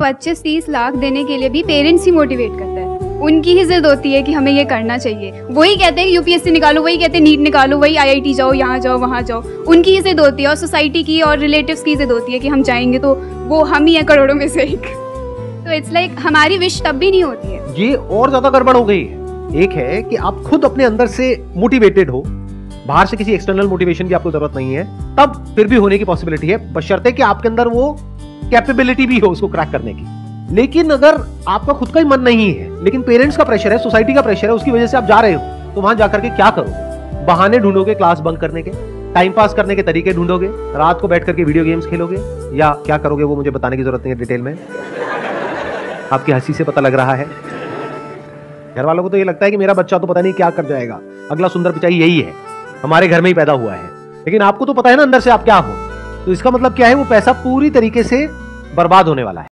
25-30 लाख देने के लिए भी पेरेंट्स ही मोटिवेट करता है। उनकी ही जिद होती है कि हमें ये करना चाहिए। वही कहते हैं यूपीएससी निकालो, वही कहते हैं नीट निकालो, वही आईआईटी जाओ, यहाँ जाओ, वहाँ जाओ। उनकी ही जिद होती है और सोसाइटी की और रिलेटिव्स की जिद होती है कि हम जाएंगे तो वो हम ही हैं करोड़ों में से एक। तो इट्स लाइक हमारी विश तब भी नहीं होती है। ये और ज्यादा गड़बड़ हो गई है। एक है कि आप खुद अपने अंदर से मोटिवेटेड हो, बाहर से किसी एक्सटर्नल मोटिवेशन की आपको जरूरत नहीं है, तब फिर भी होने की पॉसिबिलिटी है, बशर्ते कि आपके अंदर वो कैपेबिलिटी भी हो उसको क्रैक करने की। लेकिन अगर आपका खुद का ही मन नहीं है, लेकिन पेरेंट्स का प्रेशर है, सोसाइटी का प्रेशर है, उसकी वजह से आप जा रहे हो, तो वहां जाकर के क्या करोगे? बहाने ढूंढोगे क्लास बंक करने के, टाइम पास करने के तरीके ढूंढोगे, रात को बैठ करके वीडियो गेम्स खेलोगे, या क्या करोगे वो मुझे बताने की जरूरत नहीं है डिटेल में, आपकी हंसी से पता लग रहा है। घर वालों को तो ये लगता है कि मेरा बच्चा तो पता नहीं क्या कर जाएगा, अगला सुंदर पिचाई यही है, हमारे घर में ही पैदा हुआ है। लेकिन आपको तो पता है ना अंदर से आप क्या हो, तो इसका मतलब क्या है, वो पैसा पूरी तरीके से बर्बाद होने वाला है।